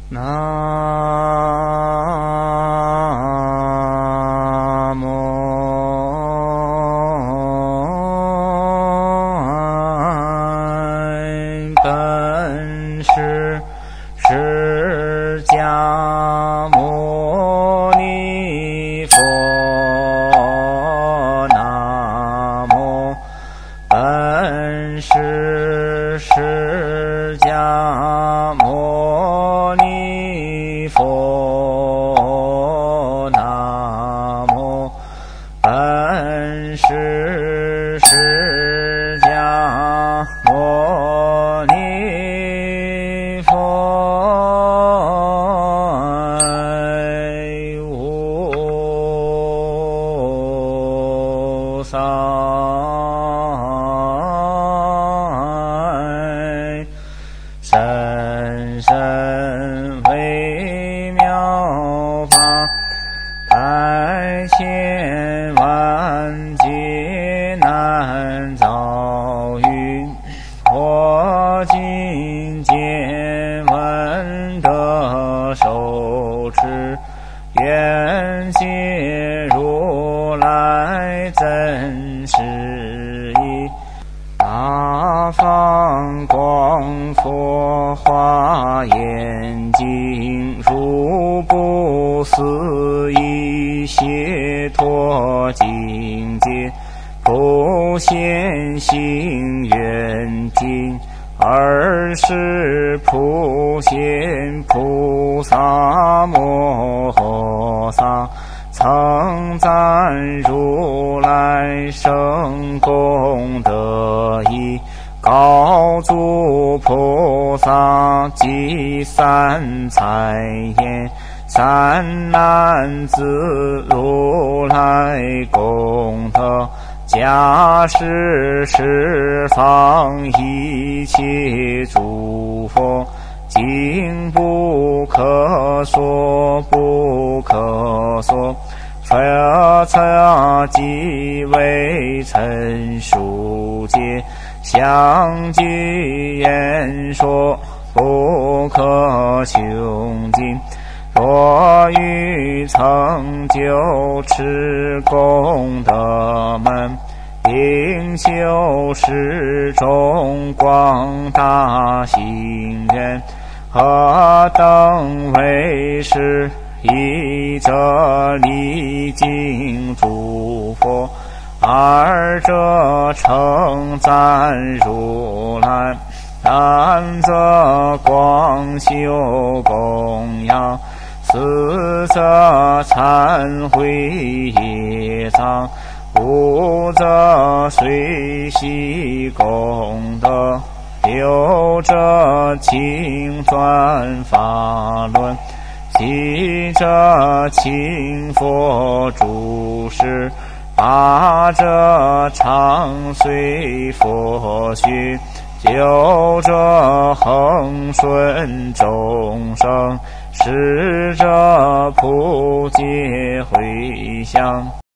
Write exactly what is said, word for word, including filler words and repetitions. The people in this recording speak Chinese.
南无本师释迦牟尼佛。南无本师释迦牟尼佛。南无本师释迦牟尼佛。无上甚深微妙法，百千万劫难遭遇。我今见闻得受持，愿解如来真实义。大放光佛华严经，如不思议解脱境界，不现行愿境。尔时普贤菩萨摩诃萨，曾赞如来圣功德义，告诸菩萨及三才言：三男子如来功德，假使十方一切诸佛，经不可说，不可说，彻彻即为陈述解，详具言说，不可穷尽。若欲成就持功德门，应修十种广大行愿。何等为是？一则礼敬诸佛，二则称赞如来，三则广修供养，四则忏悔业障，五则随喜功德，六则请转法轮，七则请佛住世，八则常随佛学，九则恒顺众生，十则普皆回向。